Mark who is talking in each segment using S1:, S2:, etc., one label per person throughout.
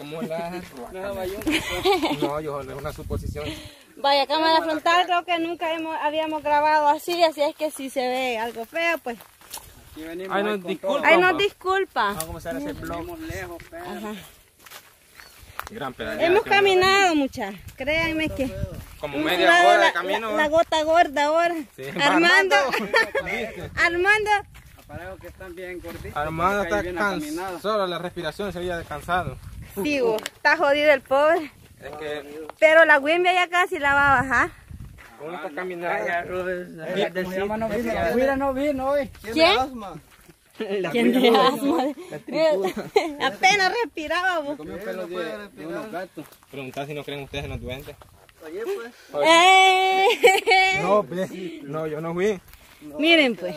S1: como la... No, yo es una suposición.
S2: Vaya, cámara frontal, creo que nunca habíamos grabado así es que si se ve algo feo, pues...
S1: Ay, nos disculpa.
S2: Ay, nos disculpa.
S1: Vamos a comenzar a hacer vlog.
S2: Ajá.
S1: Gran pedaleada.
S2: Hemos caminado muchas, créanme que...
S1: Como media hora de
S2: la,
S1: camino.
S2: la gota gorda ahora.
S1: Sí.
S2: Armando. Armando.
S3: Que están bien gorditos.
S1: Armando está cansado. Solo la respiración se había descansado.
S2: Digo, está jodido el pobre.
S1: Es que...
S2: Pero la Wimbia ya casi la va a bajar.
S1: Con esta caminada.
S3: Mira, no vino hoy.
S2: ¿Quién? ¿Quién de asma? Apenas respiraba. Vos.
S3: Comió pelo de unos gatos.
S1: Preguntar si no creen ustedes en los duendes.
S3: Oye, pues.
S1: No, ve. No, yo no fui.
S2: Miren pues.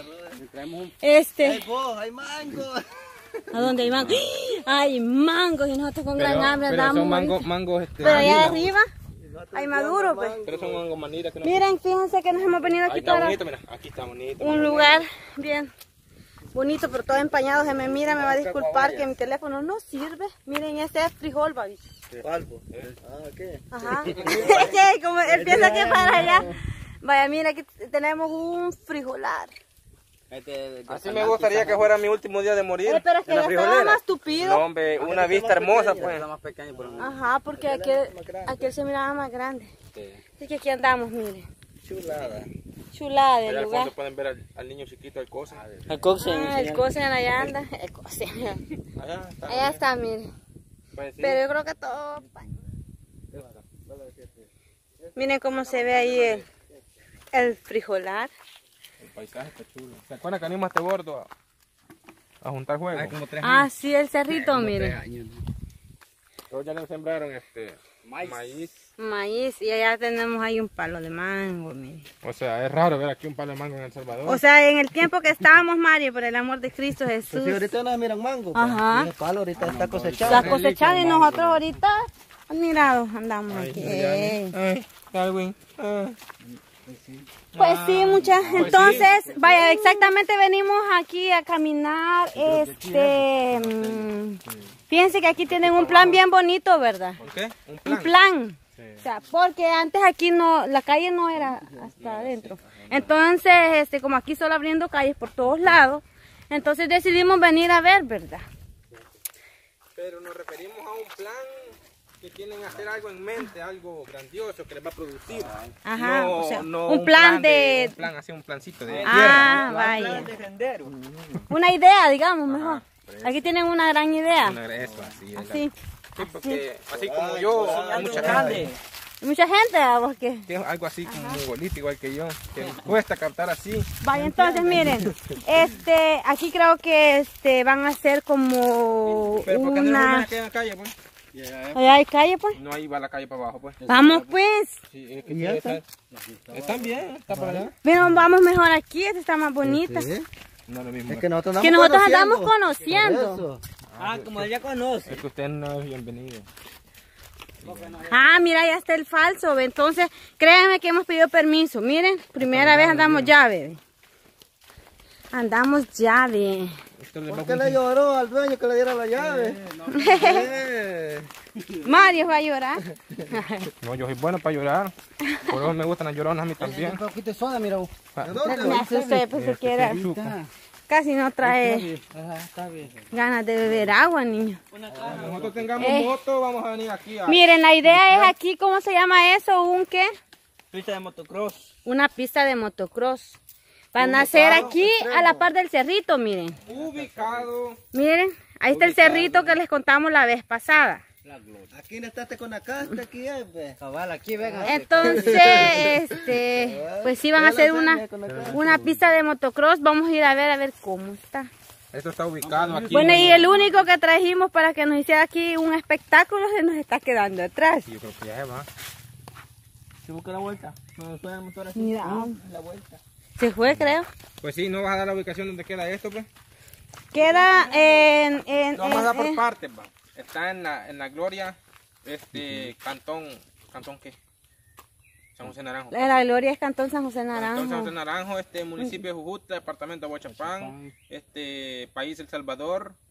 S3: Hay mango.
S2: ¿A dónde hay mango? Hay mangos y nosotros con gran hambre
S1: pero
S2: andamos.
S1: son mangos
S2: Pero allá arriba hay maduro pues.
S1: Pero son mangos maniras que no.
S2: Miren, fíjense que nos hemos venido aquí
S1: Ahí está
S2: para
S1: bonito, mira. Aquí está bonito.
S2: un lugar bien bonito, pero todo empañado. Se me mira, me va a disculpar que mi teléfono no sirve. Miren, ese es frijol, baby.
S3: Algo. ¿Qué?
S2: Ajá. Que como él piensa que para allá. Vaya, mira, aquí tenemos un frijolar.
S1: Así me gustaría que fuera mi último día de morir.
S2: Pero es que ya estaba más tupido.
S1: No, hombre, una vista hermosa, pues.
S2: Ajá, porque aquel se miraba más grande. Así que aquí andamos, miren.
S3: Chulada.
S2: Chulada
S1: Allá
S2: del
S1: al
S2: lugar.
S1: fondo pueden ver al niño chiquito, el Cosen.
S2: El Cosen allá anda. El Cosen. Allá está, miren.
S1: Pues sí.
S2: Pero yo creo que todo... Miren cómo se ve ahí el frijolar.
S1: El paisaje está chulo. ¿Se acuerdan que venimos a este bordo a juntar juegos?
S2: Ah, sí, el cerrito, miren.
S1: Todos ya le sembraron maíz.
S2: Maíz, y allá tenemos ahí un palo de mango, miren.
S1: O sea, es raro ver aquí un palo de mango en El Salvador.
S2: O sea, en el tiempo que estábamos, Mario, por el amor de Cristo Jesús.
S3: Pues si ahorita no miran mango.
S2: Ajá.
S3: El palo ahorita está cosechado.
S2: La cosechada y nosotros ahorita, admirados, andamos aquí.
S1: Ay, Darwin.
S2: Pues sí, muchas. Entonces, vaya, exactamente venimos aquí a caminar. Fíjense que aquí tienen un plan bien bonito, ¿verdad?
S1: ¿Por qué?
S2: Un plan. Sí. O sea, porque antes aquí no, la calle no era hasta adentro. Entonces, como aquí solo abriendo calles por todos lados, entonces decidimos venir a ver, ¿verdad?
S1: Pero nos referimos a un plan que tienen hacer algo en mente, algo grandioso que les va a producir.
S2: Ajá,
S1: no,
S2: o sea,
S1: no
S2: un plan de...
S1: Un plan, así un plancito de
S2: Ah,
S1: tierra.
S2: vaya. Una idea, digamos, mejor. Aquí tienen una gran idea.
S1: Eso, así.
S2: Así.
S1: Sí, porque así como yo, hay mucha gente.
S2: Mucha gente, porque...
S1: Tiene algo así como un bolito igual que yo, que cuesta captar así.
S2: Vaya, entonces miren, aquí creo que van a hacer como
S1: Pero ¿por qué no
S2: una...
S1: nos aquí en la calle, pues?
S2: Allá hay calle, pues.
S1: No, ahí va la calle para abajo, pues.
S2: Vamos, pues.
S1: Sí, es que están bien, está por allá.
S2: Pero vamos mejor aquí, esta está más bonita.
S3: Sí.
S1: No es lo mismo.
S3: Es que nosotros
S2: andamos conociendo.
S3: Como ella conoce.
S1: Es que usted no es bienvenido.
S2: Ah, mira, ya está el falso. Entonces, créanme que hemos pedido permiso. Miren, primera vez andamos ya, bebé. Andamos ya, bebé.
S3: ¿Por qué le lloró al dueño que le diera la llave?
S2: Mario va a llorar.
S1: No, yo soy bueno para llorar. Por eso me gustan las lloronas a mí también.
S3: Un poquito de soda, mira.
S2: Me asusté, pues siquiera. Casi no trae ganas de beber agua, niño.
S1: Cuando nosotros tengamos moto, vamos a venir aquí a...
S2: Miren, la idea es aquí, ¿cómo se llama eso? ¿Un qué?
S3: Pista de motocross.
S2: Una pista de motocross. Van a hacer aquí a la par del cerrito, miren.
S1: Ubicado.
S2: Miren, ahí está el cerrito que les contamos la vez pasada.
S3: Aquí no estás con la casta, aquí es, cabal, aquí venga.
S2: Entonces, pues sí van a hacer una pista de motocross. Vamos a ir a ver cómo está.
S1: Esto está ubicado aquí.
S2: Bueno, y el único que trajimos para que nos hiciera aquí un espectáculo se nos está quedando atrás.
S1: Yo creo que ya se va.
S3: ¿Se busca la vuelta? ¿No suena el motor así?
S2: Mira,
S3: la vuelta.
S2: se fue, creo.
S1: Pues sí, ¿no vas a dar la ubicación donde queda esto, pues?
S2: Queda
S1: Lo vamos a dar por partes, va. Está en la Gloria, ¿Cantón qué? San José Naranjo.
S2: La Gloria es Cantón San José Naranjo.
S1: Cantón San José Naranjo, municipio de Jujutla, departamento de Huachapán, país El Salvador,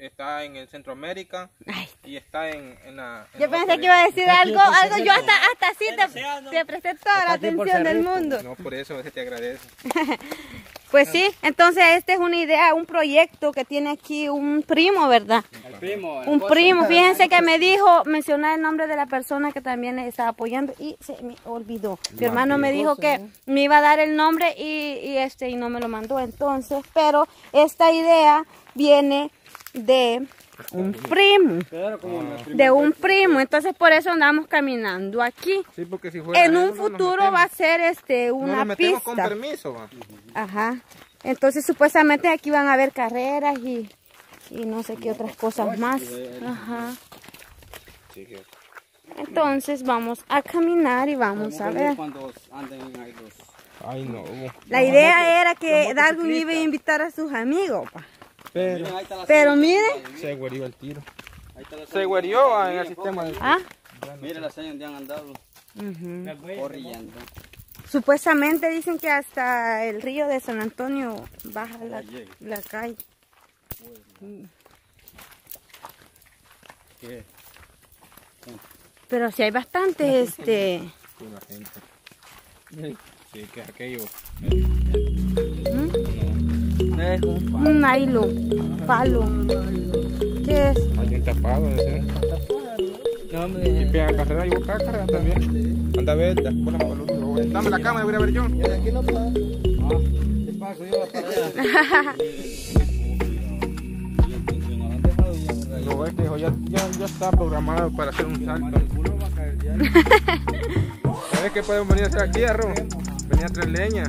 S1: está en el Centroamérica.
S2: Ay.
S1: Y está en la...
S2: Yo pensé que iba a decir algo, yo hasta así te presté toda la atención del mundo.
S1: No, por eso se te agradece.
S2: Pues sí, entonces esta es una idea, un proyecto que tiene aquí un primo, ¿verdad?
S4: El primo.
S2: Un primo, fíjense que me dijo, mencionar el nombre de la persona que también le estaba apoyando y se me olvidó. Mi hermano me dijo que me iba a dar el nombre y no me lo mandó entonces, pero esta idea viene de un primo, entonces por eso andamos caminando aquí.
S1: Sí, porque si fuera
S2: en un
S1: eso,
S2: futuro va a ser una
S1: nos metemos
S2: pista.
S1: con permiso, va.
S2: Ajá. Entonces supuestamente aquí van a haber carreras y no sé qué otras cosas más. Ajá. Entonces vamos a caminar y vamos a ver.
S1: Ay, no.
S2: La idea era que Darwin iba a invitar a sus amigos, pa. Pero miren.
S1: Se güerió el tiro. Se güerió en el sistema de...
S2: Ah.
S4: Mira la señal donde han andado. Corriendo.
S2: Supuestamente dicen que hasta el río de San Antonio baja la calle.
S4: ¿Qué?
S2: Pero si hay bastante
S1: Una gente. Sí, que es aquello.
S2: un nylon, palo. ¿Qué es?
S1: Alguien tapado, no sé. Y pega carrera y busca carrera también. Anda a ver, dame la cámara, voy a ver yo.
S3: Y aquí no pasa.
S4: ¿Qué pasa? Yo voy para allá.
S1: No, es que ya está programado para hacer un salto. ¿Sabes qué podemos venir a hacer aquí, Arro? Venir a traer leña.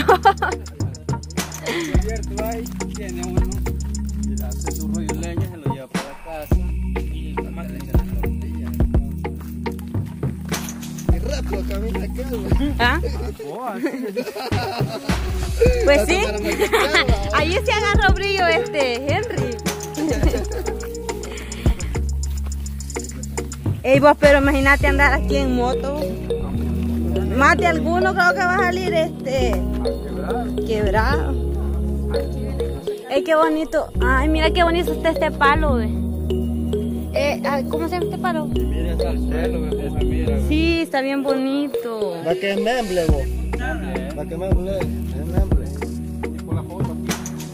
S4: Abierto ahí, tiene uno. Y hace su rollo de leña, se lo lleva para la casa. Y la máquina se la tortilla.
S3: Y rápido camina acá, güey.
S2: ¿Ah? Pues sí. Ahí se agarró brillo Henry. Ey vos, pero imagínate andar aquí en moto. Más de alguno creo que va a salir quebrado. Ey, qué bonito. Ay, mira qué bonito está este palo, ve. ¿Cómo se llama este palo?
S4: Mira hasta el suelo, mira.
S2: Sí, está bien bonito.
S3: Va que es memble, vos. Va que memble, es memble.
S1: Con la foto aquí.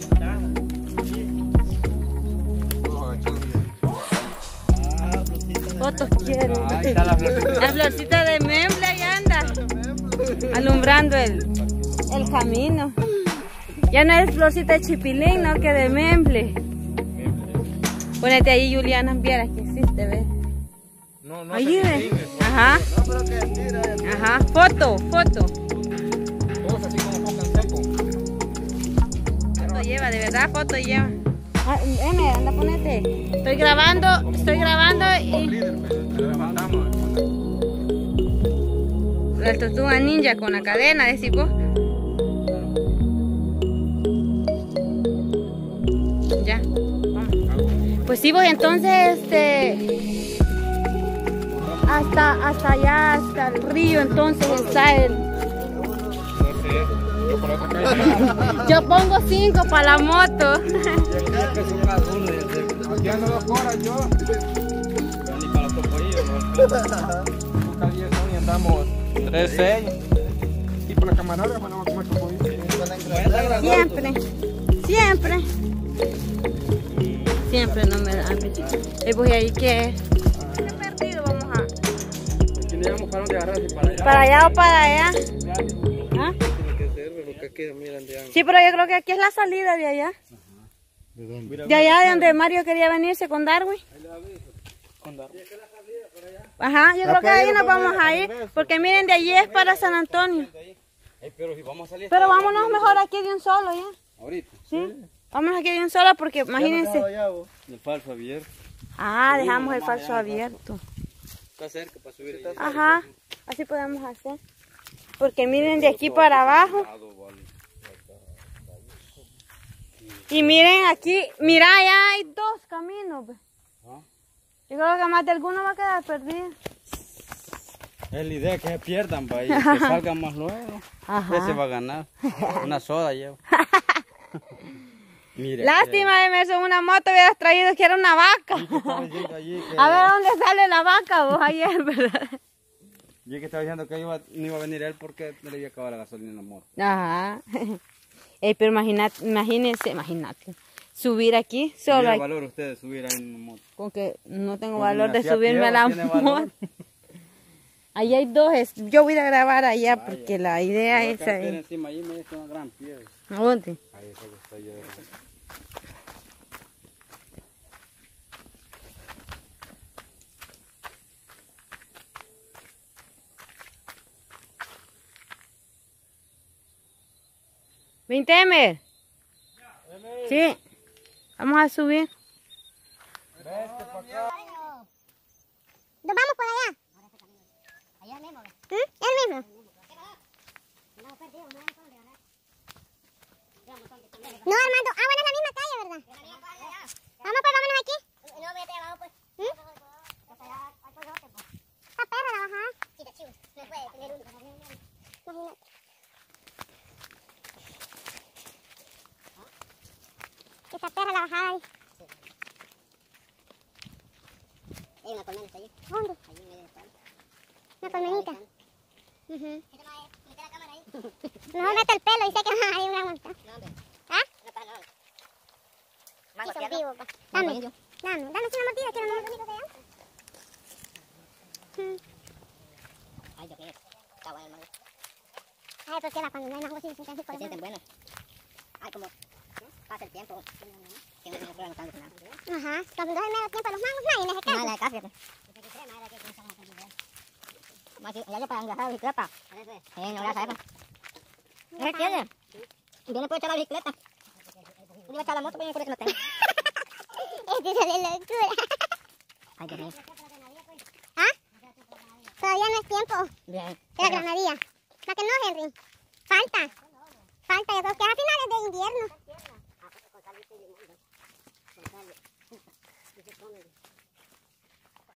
S2: Fotos quiero.
S4: Ahí está la florcita.
S2: La florcita de memble ahí anda. Alumbrando el camino. Ya no es florcita de chipilín, no, que de memble. Ponete ahí, Juliana, vieras que existe, ¿ves?
S1: No,
S2: Ahí ve. Ajá. Ajá. Foto.
S1: Todos así como pongan seco.
S2: Foto lleva, de verdad, foto lleva. Anda, ponete. Estoy grabando y...
S1: Levantamos.
S2: La tortuga ninja con la cadena, decís vos. Ya, vamos. Pues sí, voy entonces, hasta allá, hasta el río, entonces está el...
S1: No sé, yo por otra calle.
S2: Yo pongo 5 para la moto.
S1: Aquí ando 2 horas yo.
S4: Ni para los topoillos, ¿no?
S1: Busca 10 son y andamos 3, 6. Y por la camarada, bueno, vamos a comer como dice.
S2: Siempre no me da. Y voy ahí que he perdido, vamos a...
S4: Aquí le llamamos para dónde agarrarse, para allá.
S2: ¿Para allá o para allá? ¿Ah?
S3: Tiene que ser, lo que queda, miren, de
S2: Sí, pero yo creo que aquí es la salida de allá.
S3: ¿De dónde?
S2: De allá de donde Mario quería venirse con Darwin. Ajá, yo creo que ahí nos vamos a ir. Porque miren, de allí es para San Antonio.
S4: Pero si vamos a salir.
S2: Pero vámonos mejor aquí de un solo, ¿ya?
S4: Ahorita.
S2: Sí. Vámonos aquí de un solo porque imagínense.
S4: El falso abierto.
S2: Ah, dejamos el falso abierto.
S4: Está cerca para subir.
S2: Ajá, así podemos hacer. Porque miren de aquí para abajo. Y miren aquí, mira, ya hay 2 caminos. Yo creo que más de alguno va a quedar perdido.
S4: Es la idea que se pierdan, y que salgan más luego.
S2: Ajá.
S4: Ese va a ganar. Una soda llevo. Mire,
S2: Lástima, Emerson, una moto hubieras traído que era una vaca.
S4: estaba diciendo allí que...
S2: A ver dónde sale la vaca vos ayer, ¿verdad?
S4: Yo que estaba diciendo que no iba a venir él porque no le iba a acabar la gasolina en la moto.
S2: Ajá. Pero imagínate. Subir aquí, solo
S4: ¿Tiene
S2: aquí.
S4: valor ustedes subir ahí en una moto?
S2: Con que no tengo
S4: Con
S2: valor de
S4: así a
S2: subirme
S4: pie,
S2: a la
S4: ¿tiene valor?
S2: moto. Ahí hay dos. Yo voy a grabar allá
S4: Vaya.
S2: porque la idea
S4: Pero
S2: es
S4: acá
S2: ahí.
S4: encima allí me dice una gran piedra.
S2: ¿A dónde?
S4: Ahí es que estoy yo.
S2: 20 Emer. Sí. Vamos a subir.
S5: Nos vamos por allá. ¿Allá mismo? ¿El mismo? No, Armando. Ah, bueno, es la misma calle, ¿verdad? Vamos, pues, vámonos aquí. No, vete abajo, pues. Está perra la bajada. Sí, está chivo. No puede tener uno. Imagínate. Está perra la bajada ahí. Hay una colmena allí. ¿Dónde? Allí en medio del palo. ¿Una colmenita? Mete la cámara ahí. Mejor meto el pelo y sé que hay una montaña. No, hombre. ¿Ah? No está, no. Mango son vivos, pa. Dame una mordida, quiero una mordida. Ay, yo qué es. Está bueno el mango. Ay, ¿por qué va cuando no hay mango si se sienten por el mango? Se sienten buenos. Ay, como pasa el tiempo. Que no se prueban los mangos. Ajá, cuando es el medio tiempo los mangos, nadie les escapa. Nada, de café. Ya le para engrasar la bicicleta. No grasa, ¿eh? ¿No se entiende? Y yo no puedo echar la bicicleta. Yo iba a echar la moto, pero yo por eso no tengo. Este sale locura. Ay, Dios mío. ¿Ah? Todavía no es tiempo. Bien. De la granadilla. ¿Para que no, Henry? Falta, yo creo que es a finales de invierno.